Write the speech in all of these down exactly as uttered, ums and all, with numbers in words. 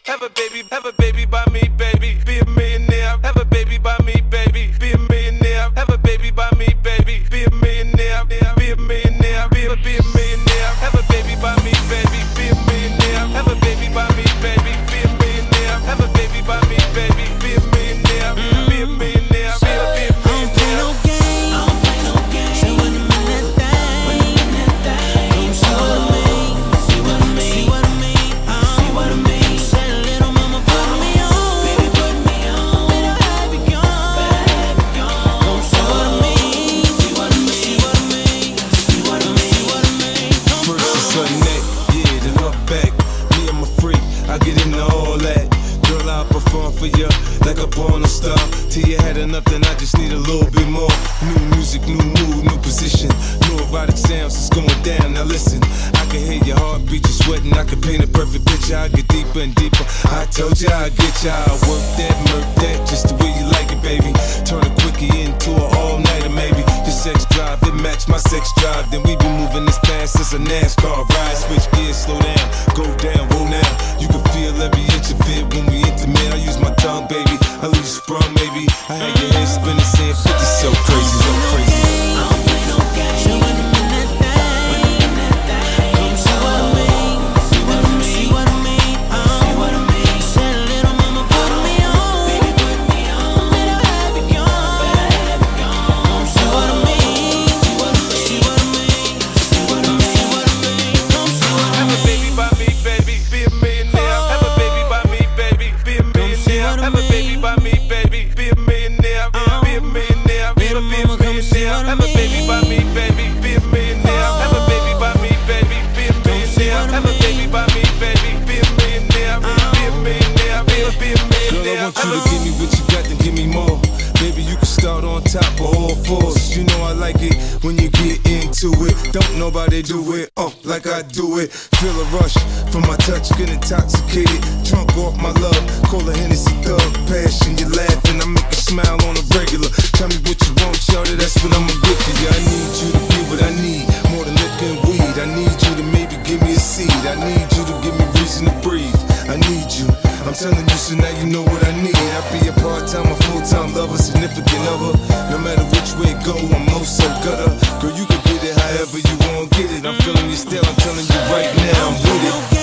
Have a baby, have a baby by me, baby. Be a millionaire. Have a baby by me, baby. Be a millionaire. Have a baby by me, baby. Be a millionaire. Be a millionaire. Be a be a millionaire. Have a baby by me, baby. Be a millionaire. Have a baby by me, baby. Be a millionaire. Have a baby by me, baby. Be a millionaire. Be a millionaire. Be a be a millionaire. For you, like a porn star. Till you had enough, then I just need a little bit more. New music, new mood, new position. New erotic sounds, it's going down. Now listen, I can hear your heartbeat, you're sweating. I can paint a perfect picture. I get deeper and deeper. I told you I'd get you. I work that, murk that, just the way you like it, baby. Turn a quickie into an all-nighter, maybe. Your sex drive, it match my sex drive. Then we be moving as fast as a NASCAR ride. Switch gears, slow down, go down, roll now. You can feel every inch of it when we intimate. I use my tongue, baby. I leave you sprung, maybe. I had your head spinning, saying fifty, so crazy, so crazy. I don't play no games. See what I mean? Come see what I mean. See what I mean. See what I mean. See what I mean. Said little mama, put me on. Baby, put me on. Better have it gone. Better have it gone. Come see what I mean. See what I mean. See what I mean. See what I mean. See what I mean. Come see what I mean. Have a baby by me, baby. Be a millionaire. Have a baby by me, baby. Be a millionaire. Have a baby by me, baby. Be a millionaire. Be a millionaire. Be a millionaire. Have a baby by me, baby. Be a millionaire. Have a baby by me, baby. Be a millionaire. Have a baby by me, baby. Be a millionaire. Be a millionaire. Be a be a millionaire. Girl, I want you to give me what you got, then give me more. Baby, you can start on top of all fours. You know I like it when you get into it. Don't nobody do it, oh, like I do it. Feel a rush from my touch, get intoxicated. Drunk off my love, call a Hennessy thug. Passion, you laughing, I make you smile on a regular. Tell me what you want, shawty, that's what I'ma give to you. I need you to be what I need, more than liquor and weed. I need you to maybe give me a seed. I need you to give me reason to breathe. I need you, I'm telling you, so now you know what I need. I be a part-time or full-time lover, significant other. No matter which way it go, I'm most so gutter. Girl, you can get it however you want, get it. I'm feeling you still, I'm telling you right now, I'm with it. With it.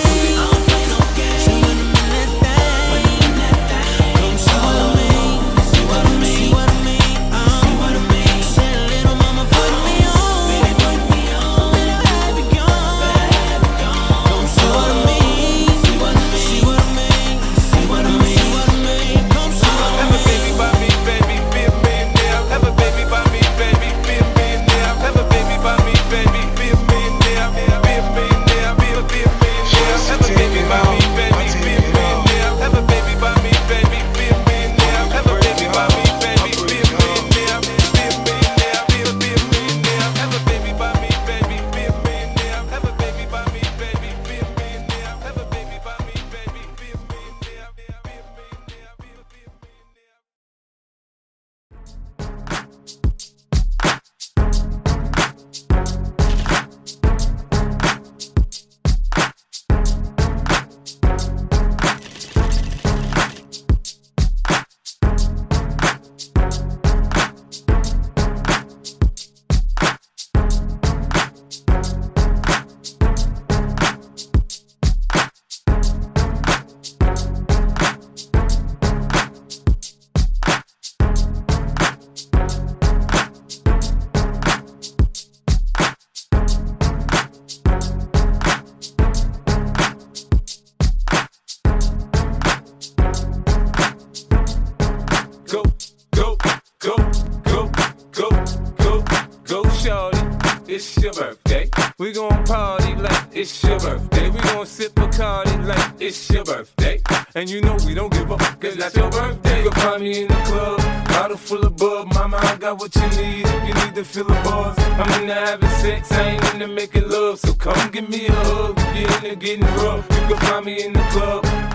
It's your birthday. We gon' party like it's your birthday. We gon' sip Bacardi like it's your birthday. And you know we don't give up, cause that's your birthday. You can find me in the club, bottle full of bub. Mama, I got what you need if you need to fill the buzz. I'm into having sex, I ain't into making love. So come give me a hug if you're into getting rough. You can find me in the club,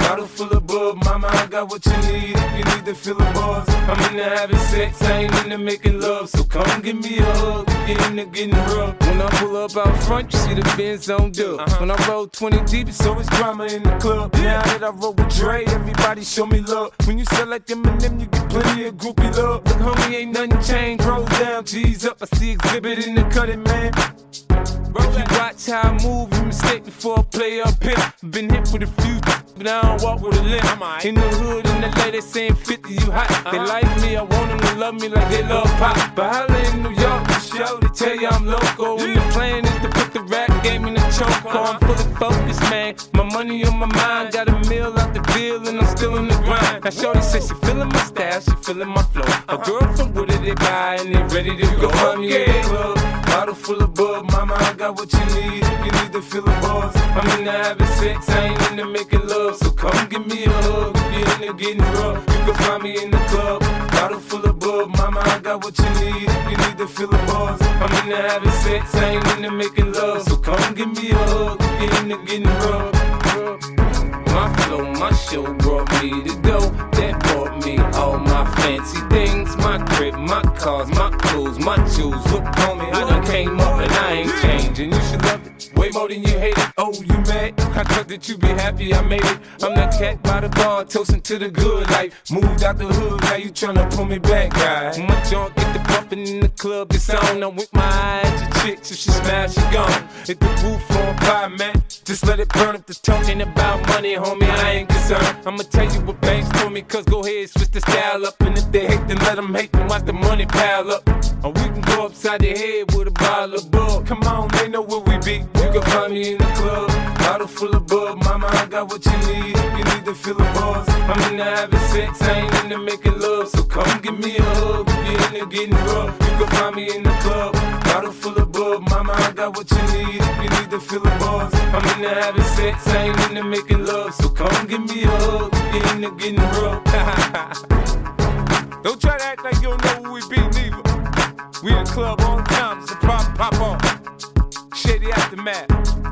bottle full of bub. Mama, I got what you need if you need to fill the bars. I'm into having sex, I ain't into making love. So come give me a hug if you're into getting rough. When I pull up out front, you see the Benz on dub. Uh-huh. When I roll twenty deep, it's always drama in the club. Now that I roll with Dre, everybody show me love. When you sell like Eminem, you get plenty of groupie love. Look, homie, ain't nothing changed. Roll down, G's up. I see exhibit in the cutting, man. If you watch how I move, you mistake before I play up here. Been hit with a few, but I don't walk with a limp. In the hood, in the lady, they saying fifty, you hot. They like me, I want them to love me like they love pop. But holla in New York, for sure, they tell you I'm loco. And the plan is to put the rap game in the choke. I'm fully focused, man. My money on my mind, got a meal out the bill, and I'm still in the grind. Now shorty says she feeling my style, she feeling my flow. A girl from Wooded, they buy, and they ready to go. Find me at the club, bottle full of bub. Mama, I got what you need if you need to fill the bars. I'm into having sex, I ain't into making love. So come give me a hug if you're into getting rough. You can find me in the club, bottle full of bub. Mama, I got what you need if you need to fill the bars. I'm into having sex, I ain't into making love. So come give me a hug if you're into getting rough. My flow, my show brought me to go. That brought me all my fancy things. My crib, my cars, my clothes, my shoes. Look, homie, I done came up and I ain't changing. You should love it way more than you hate it. Oh, you mad? I thought that you be happy I made it. I'm that cat by the bar, toasting to the good life. Moved out the hood, now you tryna pull me back, guy. My junk get the bumping in the club, it's on. I'm with my eyes, your chicks, if she smash, she gone. Hit the roof on fire, man. Just let it burn. If the talking about money, homie, I ain't concerned. I'ma tell you what banks told me, cause go ahead, switch the style up. And if they hate, then let them hate, then watch the money pile up. Or we can go upside the head with a bottle of bug. Come on, they know where we be. You can find me in the club, bottle full of bub. Mama, I got what you need if you need to fill the bars. I'm into having sex, I ain't into making love. So come give me a hug if you're into getting rough. You can find me in the club, bottle full of bub. Mama, I got what you need if you need to fill the bars. I'm into having sex, I ain't into making love. So come give me a hug if you're into getting rough. Don't try to act like you don't know who we be, neither. We in the club all the time, it's a pop, pop on. Shady Aftermath.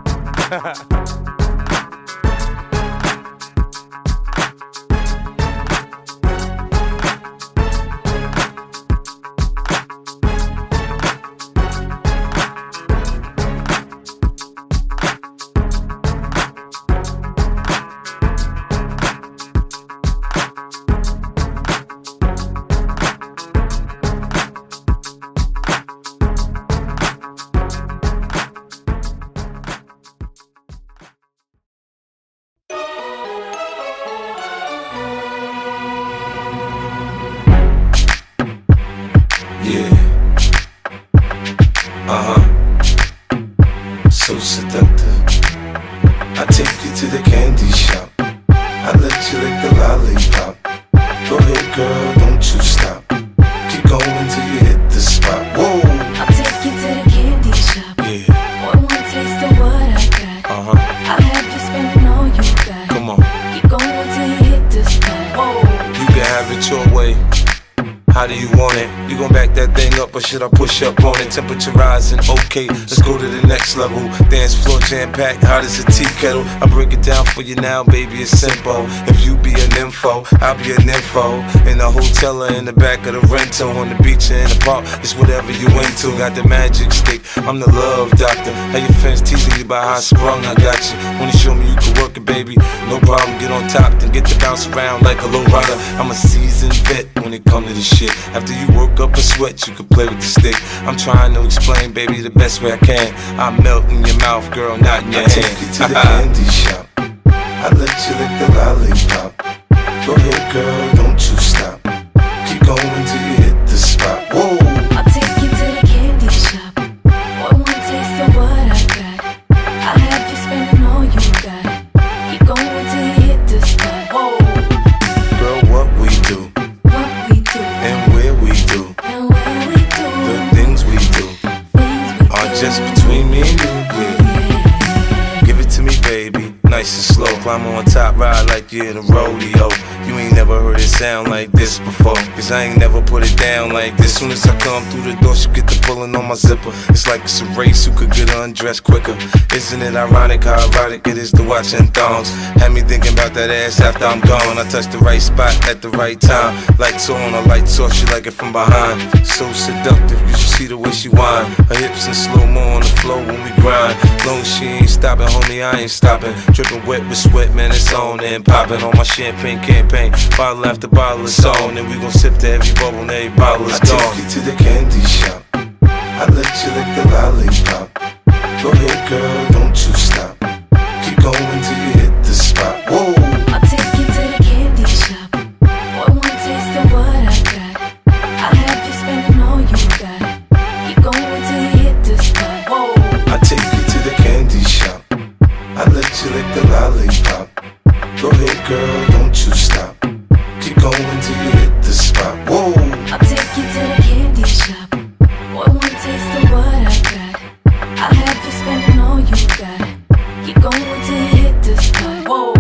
Uh-huh. So seductive. I take you to the candy shop. I let you lick the lollipop. Go ahead, girl, don't you stop. Keep going till you hit the spot. Whoa. I'll take you to the candy shop. Yeah. One more taste of what I got. Uh-huh. I'll have you spending all you got. Come on. Keep going till you hit the spot. Whoa. You can have it your way. How do you want it? You gon' back that thing up or should I push up on it? Temperature rising, okay, let's go to the next level. Dance floor jam-packed, hot as a tea kettle. I break it down for you now, baby, it's simple. If you be an info, I'll be an info. In the hotel or in the back of the rental, on the beach or in the park, it's whatever you into. Got the magic stick, I'm the love doctor. How your fans teasing you about how I sprung, I got you. Wanna show me you can work it, baby? No problem, get on top, then get to bounce around like a low rider. I'm a seasoned vet when it comes to this shit. After you work up a sweat, you can play with the stick. I'm trying to explain, baby, the best way I can. I melt in your mouth, girl, not in your I hand. I take you to the candy shop. I let you lick the lollipop. Go ahead, girl, don't you stop. Keep going till you hit the spot. Whoa. I'll take you to the candy shop. One more taste of what I got. I'll have you spending all you got. Keep going till you hit the spot. Whoa. Girl, what we do, What we do, and where we do, and where we do, the things we do things we are do. just between me and you. Yeah. Yeah. Give it to me, baby, nice and slow. Climb on top, ride like like you're in a rodeo. You ain't never heard it sound like this before, cause I ain't never put it down like this. Soon as I come through the door, she get the pulling on my zipper. It's like it's a race who could get undressed quicker. Isn't it ironic how erotic it is to watching thongs? Had me thinking about that ass after I'm gone. I touched the right spot at the right time. Lights on or lights off, she like it from behind. So seductive, you should see the way she whine. Her hips in slow-mo on the floor when we grind. Long as she ain't stopping, homie, I ain't stopping. Dripping wet with sweat, man, it's on and popping on my champagne campaign. Bottle after bottle is on, and we gon' sip to every bubble and every bottle is gone. I take you to the candy shop, I let you lick the lollipop. Go ahead girl, don't you stop. Keep going till you hit the spot. Whoa. I'll take you to the candy shop. Boy, one taste of what I got. I'll have you spending all you got. Keep going till you hit the spot. Whoa. I take you to the candy shop, I let you lick the lollipop. Go ahead girl, don't you stop. Keep going till you hit the spot. Whoa. I'll take you to the candy shop. Boy, one taste of what I got. I'll have you spending all you got. Keep going till you hit the spot. Whoa.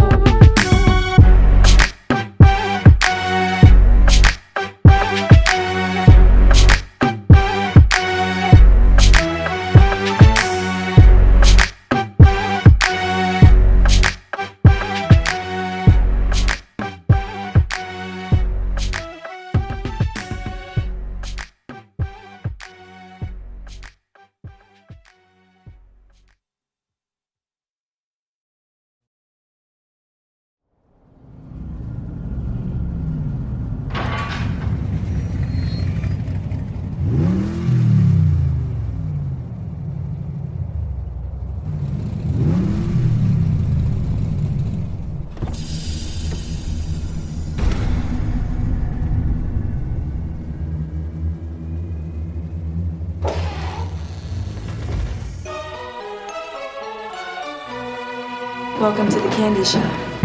Welcome to the candy shop.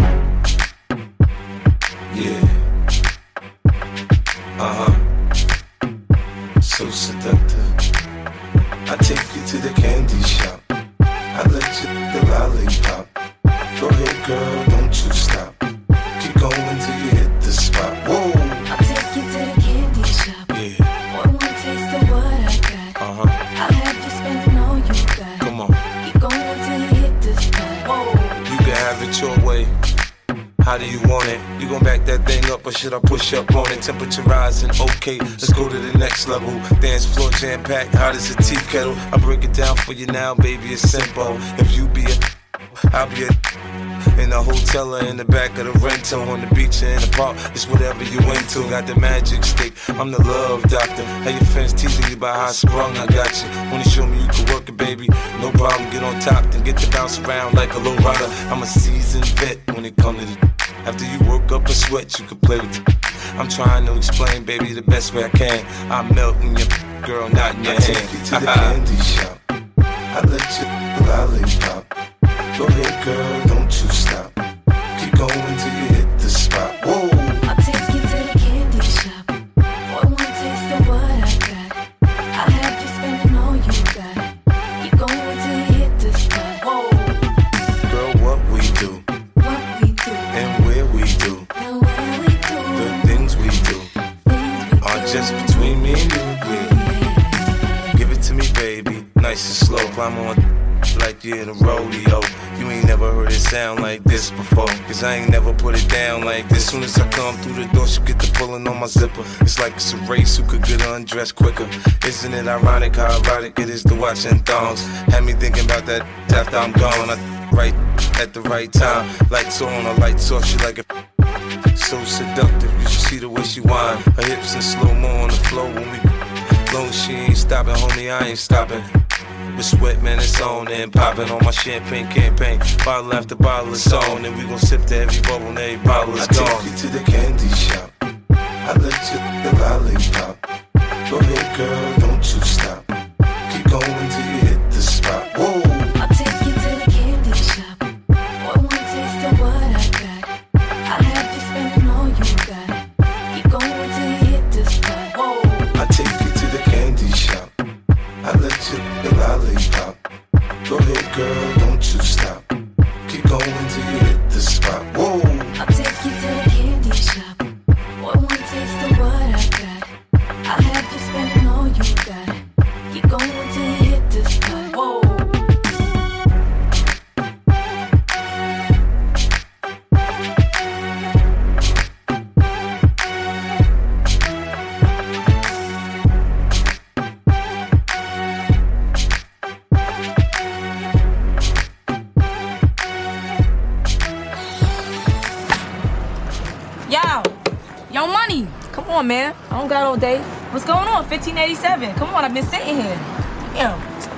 Yeah. Uh-huh. So seductive. I take you to the candy shop, I let you lick the lollipop. Go ahead girl, don't you stop. Keep going till you hit the spot. Whoa. I'll take you to the candy shop. Yeah. Boy, one taste of what I got. Uh-huh. I'll have you spending all you got. Come on. Keep going till you hit the spot. Whoa. You can have it your way. How do you want it? You gon' back that thing up or should I push up on it? Temperature rising, okay, let's go to the next level. Dance floor jam-packed, hot as a tea kettle. I break it down for you now, baby, it's simple. If you be a, I'll be a in the hotel or in the back of the rental, on the beach or in the park, it's whatever you into. Got the magic stick, I'm the love doctor. How your friends teasing you about how I sprung, I got you. Wanna show me you can work it, baby? No problem, get on top, then get to bounce around like a low rider. I'm a seasoned vet when it comes to the after you work up a sweat, you can play with it. I'm trying to explain, baby, the best way I can. I'm melting your girl, not in your I hand. take you to the candy shop, I let you lick the lollipop. Go ahead girl, don't you stop. Keep going till you hit the spot. Whoa. I'll take you to the candy shop. Boy, one taste of what I got. I'll have you spending all you got. Keep going till you hit the spot. Whoa. Girl, what we do, What we do, and where we do, and where we do, the things we do, things we are do. just between me and you, yeah. Give it to me, baby, nice and slow. Climb on like you're in a rodeo. You ain't never heard it sound like this before, cause I ain't never put it down like this. Soon as I come through the door, she get the pulling on my zipper. It's like it's a race who could get undressed quicker. Isn't it ironic how erotic it is to watching thongs? Had me thinking about that after I'm gone. I right at the right time. Lights on or lights off, she like it so seductive. You should see the way she whine. Her hips in slow-mo on the floor when we long as she ain't stopping, homie, I ain't stopping. With sweat, man, it's on and popping on my champagne campaign. Bottle after bottle is on, and we gon' sip to every bubble and every bottle is I gone. take you to the candy shop, I let you lick the lollipop. Go ahead girl, don't you stop. Keep going till you hit the spot. Whoa. I'll take you to the candy shop. Boy, one taste of what I got. I'll have you spending all you got. Keep going till you hit the spot. Whoa. I take you to the candy shop, I let you lick the lollipop. Go ahead girl, don't you stop. Keep going till you hit the spot. Whoa. I'll Yo, yo, money. Come on, man. I don't got all day. What's going on? fifteen eighty-seven. Come on, I've been sitting here. Damn.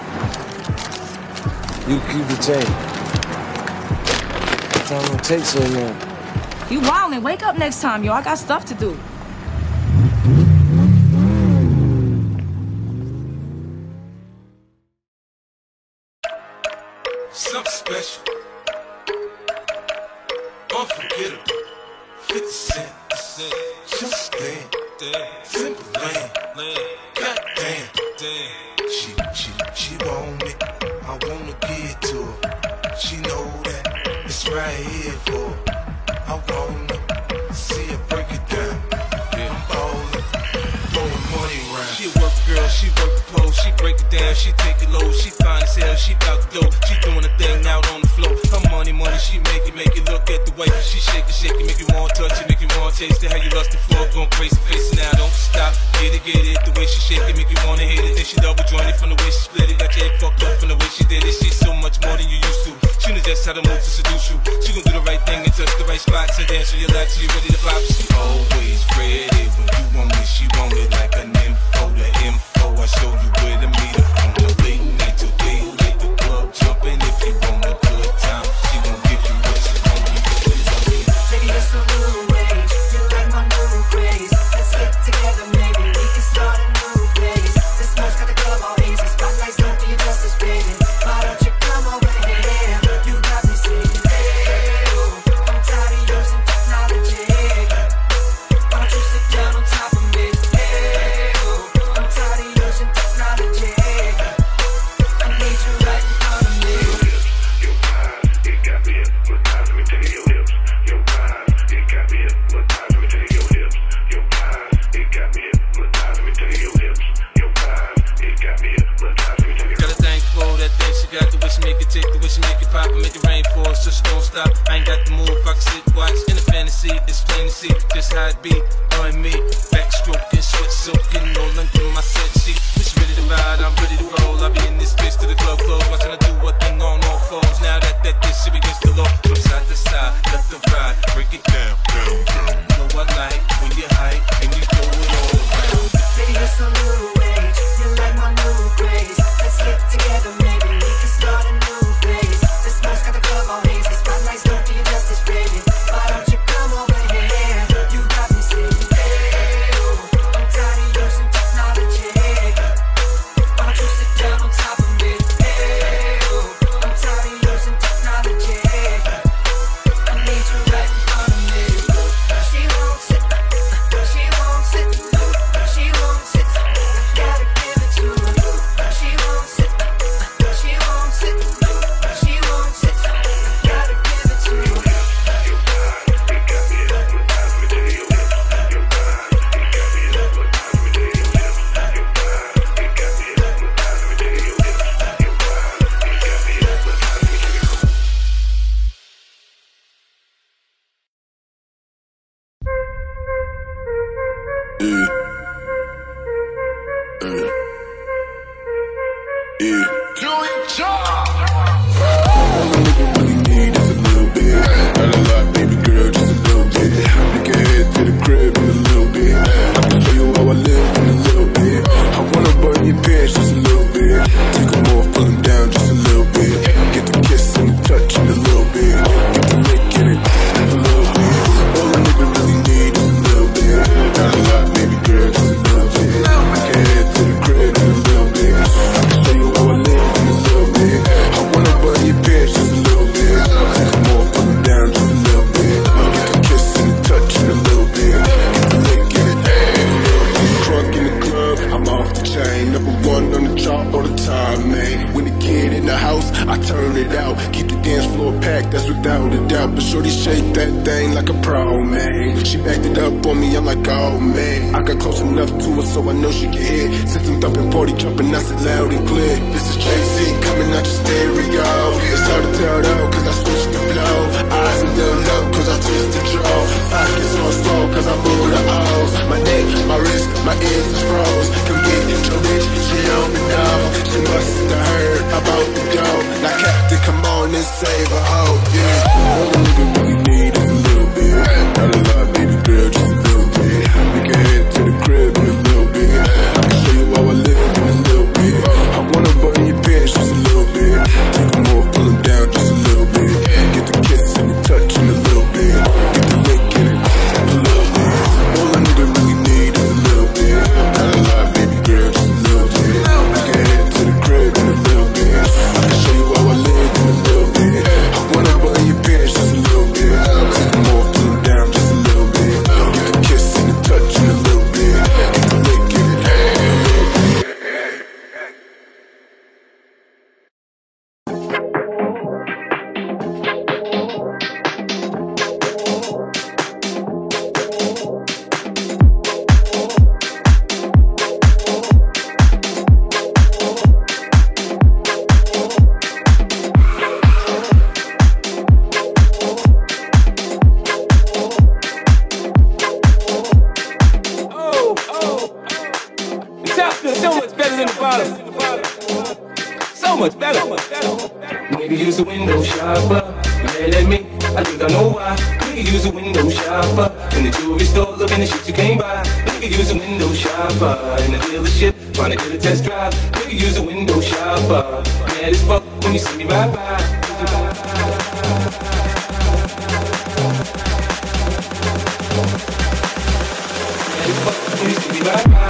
You keep the chain. What's time gonna take so long? You wildin'. Wake up next time, yo. I got stuff to do. Something special, unforgettable. fifty cent, just stand, simple land. Goddamn, she, she, she want it. I wanna give it to her. She know that it's right here for her. I wanna see her break it down. I'm ballin', throwing money around. She a work girl, she work the pole, she break it down, she take it low, she fine as hell, she bout to go. She doing a thing out on the floor. Her money, money, she make it, make it look at the way she shake it, shake it, make you want to touch it, make you want to taste it. How you lust the floor, going crazy, face now, don't stop. Get it, get it, the way she shake it, make you wanna hit it. Then she double jointed from the way she split it, got your head fucked up from the way she did it. She's so much more than you used to. She knows just how to move to seduce you. She gon' do the right thing and touch the right spots and dance on your lap till you ready to pop. She always ready when you want it. She want it like an info, the info. I show you where to meet her. On the late night till daylight, the club jumping. If you want a good time, she gon' give you what she want. Baby, it's a new age. You like my new craze. Let's get together, maybe we can start a new phase. This smoke's got the club all easy. Spotlights don't do you justice, baby. Why don't you come over here? You got me singing, hey, oh. I'm tired of using technology. Why don't you sit down on top of me? Hey, oh. I'm tired of using technology. I need you right in front of me. Your eyes, it got me hypnotized. Let me tell you your hips. Your eyes, it got me hypnotized. Let me tell you your hips. Your eyes, it got me hypnotized. Let me tell you your hips. Your eyes, it got me hypnotized. Let me tell you. Got a thing for that thing she got, the way she make it tick, the way she make it pop, and make it rain for us, so she don't stop. I ain't got the move, I can sit, watch, in the fantasy, it's plain to see, just how it be, her and me, backstroking, sweat soaking, no length in my set sheet. When she ready to ride, I'm ready to roll, I be in this bitch till the club close, watching her do what thing on all fours. Now that that this shit begins to low, from side to side, left to right, break it down, down, down. You know I like when you hype and you throw it all around. Baby, it's a new age. You like my new craze. Let's get together, maybe we can start a new phase. The smoke's got the club all hazy. Spotlights don't do you justice, baby. Why don't you come over here? You got me singing, hey, oh. I'm tired of using technology. Why don't you sit down on top of me? Hey, oh. I'm tired of using technology. I need you right in front of me. She won't sit. She won't sit. She won't sit. Gotta give it to her. She won't sit. She won't sit. She won't sit. Gotta give it to her. Your eyes, it got me hypnotized. Let me tell you your hips. Your eyes, it got me hypnotized. Let me tell you your hips. Your eyes, it got me hypnotized. Let me tell you your hips. Your eyes, it got me hypnotized. Let me tell you. Yeah. Yeah. Yeah. All a nigga really need is a little bit. Not a lot, baby girl, just a little bit. Make your head to the crib in a little bit. I can show you how I live in a little bit. I wanna burn your pants just a little bit. Take them off, pull them down just a little bit. Get the kiss and the touch in a little bit. Get the lick in it a little bit. All a nigga really need is a little bit. Not a lot, baby girl, just a little bit. Make your head to the crib in a little bit. I can show you how I live in a little bit. I wanna burn your pants just a little bit. Take them off, pull them down just a little bit. Get the kiss and the touch in a little bit. Get the lick in it a little bit. Drunk in the club, I'm off the chain. Number one on the chart all the time, man. When the kid in the house, I turn it out. Keep the dance floor packed, that's without a doubt. But shorty shake that thing like a pro, man. She backed it up on me, I'm like, oh man. I got close enough to her so I know she can hear. Since I'm thumping, party jumping, I said loud and clear. This is Jay-Z coming out your stereo. It's hard to tell though, cause I switched the flow. Eyes a little low, cause I twist the draw. Pockets on slow, cause I move the O's. My neck, my wrist, my ears is froze. Come get your bitch, she on me now. She must have heard about the dough. Now Captain, come on and save her, oh yeah. All a nigga really need is a little bit. Not a lot, baby girl. much better. Nigga use a window shopper. Mad at me, I think I know why. Nigga use a window shopper. In the jewelry store looking at shit you can't buy. Nigga use a window shopper. In the dealership trying to get a test drive. Nigga use a window shopper. Mad as fuck when you see me ride by. Mad as fuck when you see me ride by.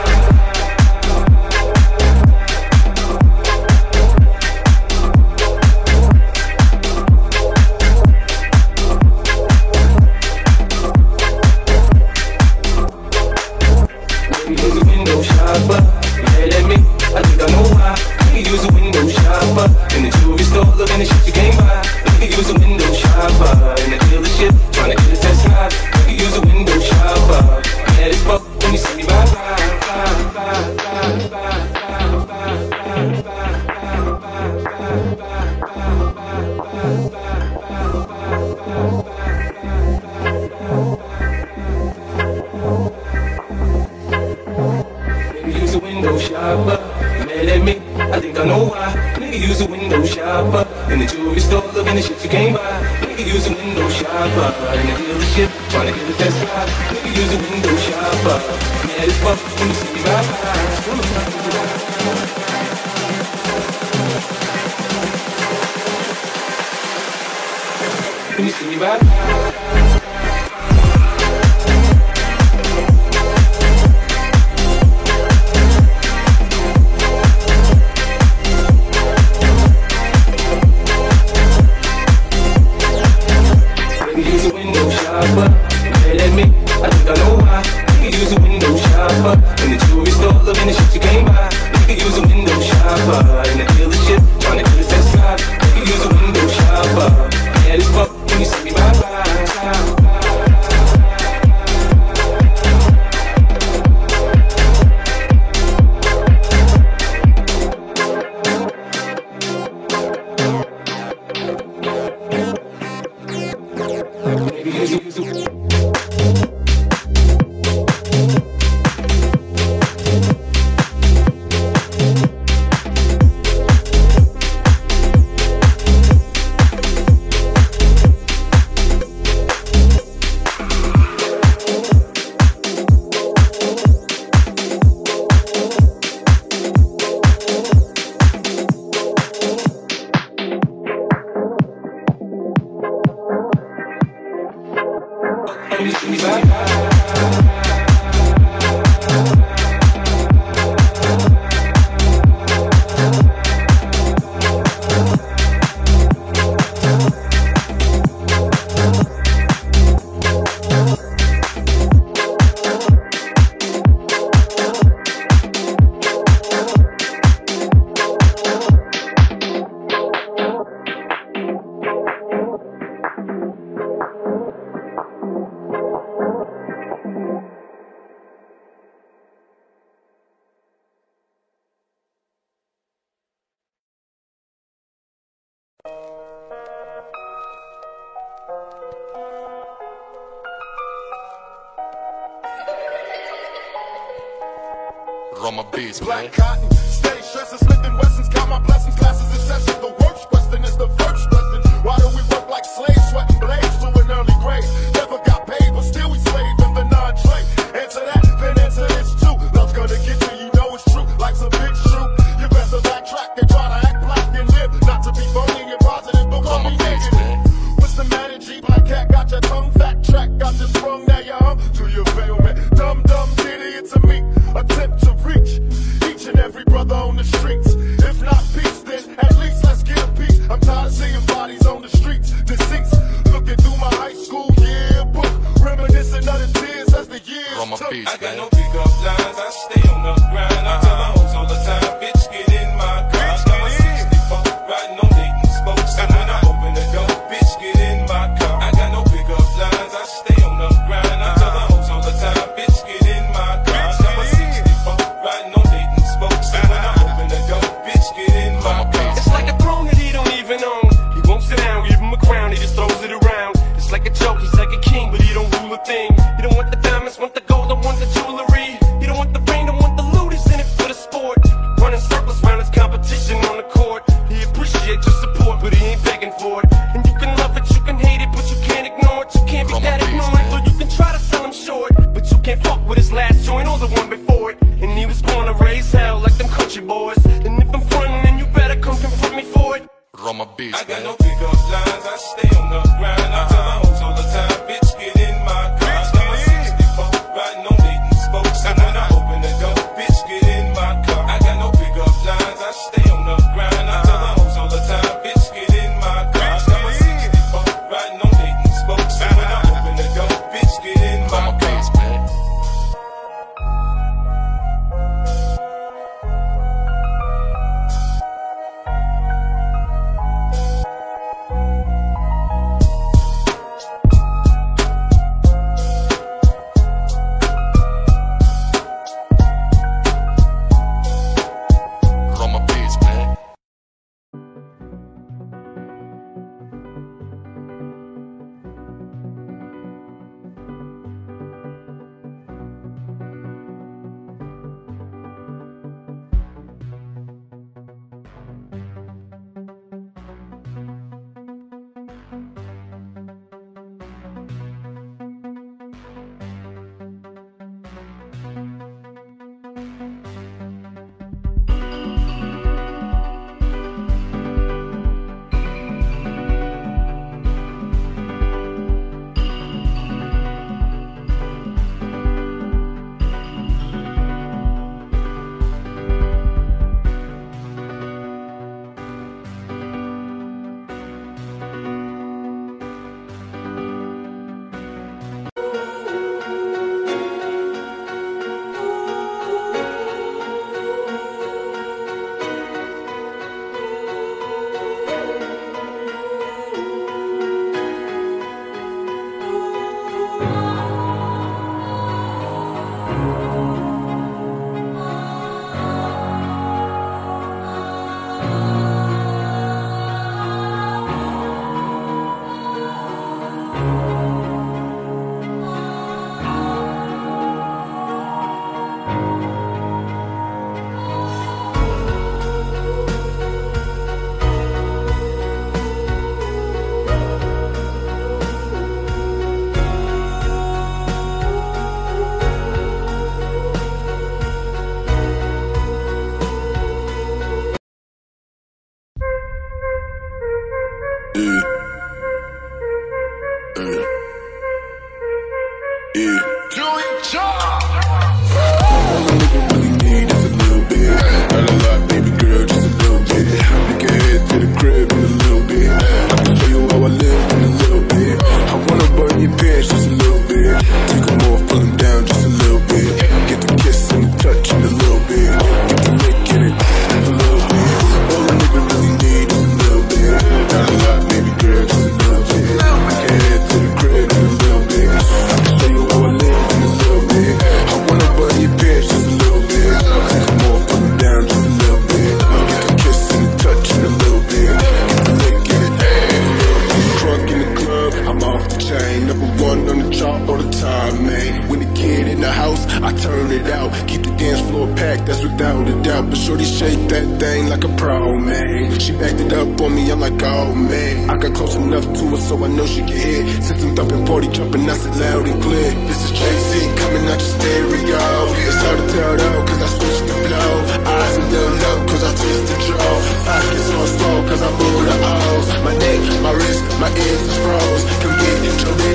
When you see me ride use a window shopper. Mad at me, I think I know why. Nigga use a window shopper. In the jewelry store looking at shit you can't buy. Nigga use a window shopper. In the dealership trying to get a test drive. Nigga use a window shopper. Mad as fuck when you see me ride by. Roma beats, Black cotton, steady stresses, lifting Wessons, count my blessings, classes in session. The worst question is the first lesson. Why do we work like slaves, sweating blades to an early grave? Never got paid, but still we slave in the non-trade. Answer that, then answer this too. Love's gonna get you, you know it's true. Life's a big shoe. You better backtrack and try to act black and live. Not to be phony and positive, but what we negative. What's the matter, G? Black cat got your tongue fat track, got this wrong, now you hum to your failment. Dumb, dumb, idiots of me. Attempt to reach each and every brother on the streets. If not peace, then at least let's get a piece. I'm tired of seeing bodies on the streets, deceased. Looking through my high school yearbook, reminiscing of the tears as the years Roma took. beats, I got no pickup lines, I stay on the grind. I tell the hoes all the time, bitch, get in my car. I got my sixty-four, riding on Dayton spokes. And when I open the door, bitch, get in my car. I got no pickup lines, I stay on the grind. I tell the hoes all the time, bitch, get in my car. I got my sixty-four, riding on Dayton spokes. And when I open the door, bitch, get in my car. It's like a throne that he don't even own. He won't sit down, give him a crown, he just throws it around. It's like a joke, he's like a king, but he don't rule a thing. He don't want the diamonds, want the gold, don't want the jewelry. I'm short, but you can't fuck with his last joint or the one before it. And he was gonna raise hell like them country boys. And if I'm frontin', then you better come confront me for it. Roma beats, I got no pickup lines, I stay on the grind. I tell my hoes all the time, bitch, get in my car. I got my sixty-four, riding on Dayton spokes. And when I open the door, bitch, get in my car. I got no pickup lines, I stay on the grind. I tell my hoes all the time, bitch, get in my car. I got my sixty-four, riding on Dayton spokes. And when I open the door, bitch, get in my car.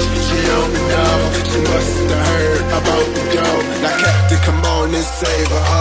Save her.